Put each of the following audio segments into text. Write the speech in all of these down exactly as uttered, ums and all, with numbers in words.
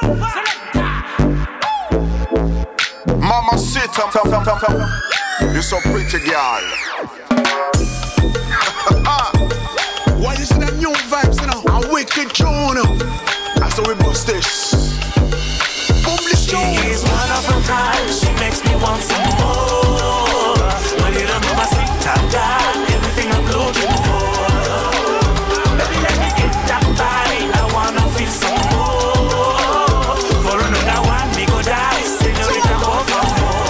Mamacita, you're so pretty, girl. Why you see them new vibes, you know? A wicked tune. That's how we bust this. Boom, this tune. She is one of a kind. She makes me want some more. My little Mamacita, got everything I'm looking for. Baby, let me get that body. I wanna feel some more. For another one, me go die. Senorita, go for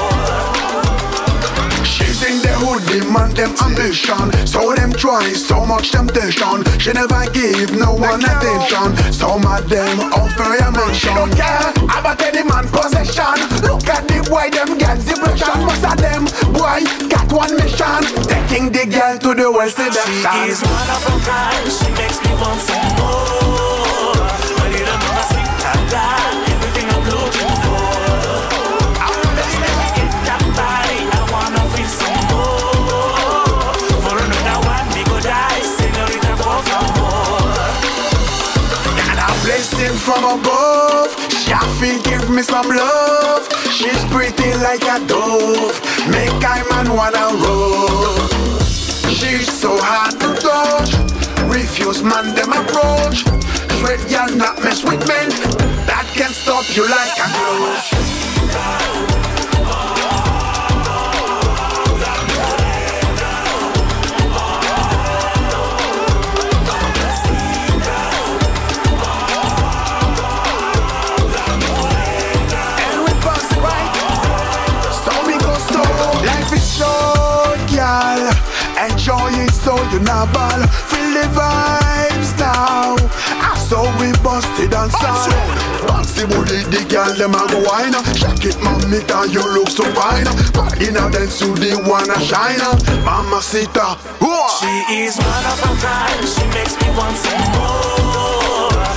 more. She's in the hood, demand them ambition. So them try, so much temptation. She never give no one attention. Some of them offer a mention. She don't care about any man possession. Look at the way them get depression. Most of them, boy, got one mission. Taking the girl to the west of the She is one of a kind. She makes me want some more. My little Mamacita, got everything I'm looking for. Baby, let me get that body. I wanna feel some more. For another one, me go die. Senorita, go for more. And a blessing from above. Shafi give me some love. She's pretty like a dove. Make I man wanna roll. She's so hard to touch. Refuse man them approach. Straight y'all not mess with men. That can stop you like a glove. Enjoy it so you not ball. Feel the vibes now. I saw we busted and sound. Bouncy booty, the girl them a go wine. Shake it, Mamacita, you look so fine. Body now dance to the one a shine. Mamacita, she is one of a kind. She makes me want some more.